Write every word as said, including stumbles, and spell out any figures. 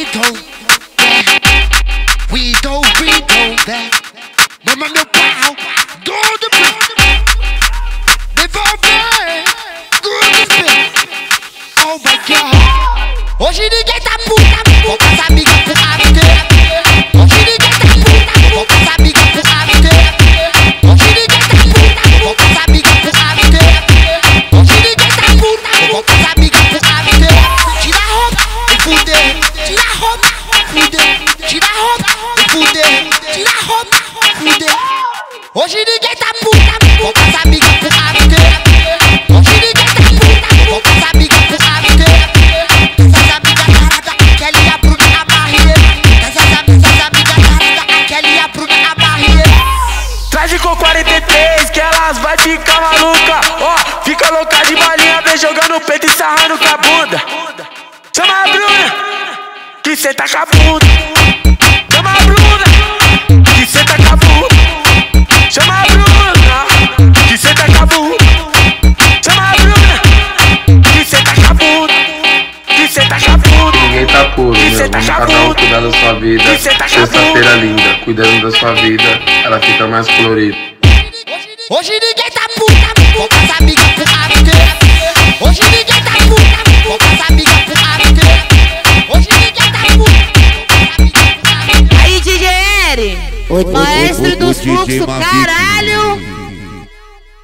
we don't we don't, we don't that. Mama meu pau, todo bem. Devolver, good spin. Oh my God. Hoje ninguém tá puta, vou com as amigas pro after. Hoje ninguém tá puta, vou com as amigas pro after. Hoje ninguém tá puta, vou com as amigas pro after. Hoje ninguém tá puta, vou com as amigas pro after. Tira a roupa e fuder, tira a roupa, fuder, tira a roupa e fuder, tira a roupa, fuder. Hoje ninguém tá puta, vou com as amigas pro after. Hoje ninguém tá puta, vou com as amigas pro after. Essas amigas caradas, aquela e a Bruna, a barriga. Essas amigas caradas, aquela e a Bruna, a barriga. Traz com quarenta e três que elas vai ficar maluca. Ó, oh, fica louca de balinha, vem jogando o peito e sarrando com a bunda. Chama a Bruna, que cê tá com a bunda. Chama a Bruna, que cê tá com a bunda. Chama a Bruna, que cê tá com a bunda. Chama a Bruna, que cê tá com a bunda. Que cê tá com a bunda. Ninguém tá puro, meu, vamos cada um cuidar da sua vida. Sexta-feira linda, cuidando da sua vida, ela fica mais colorida. Hoje ninguém tá puta, vou com as amigas pro after. Hoje ninguém tá puta, vou com as amigas pro after. Hoje ninguém tá puta. Aí, D J N, o maestro dos fluxos, caralho.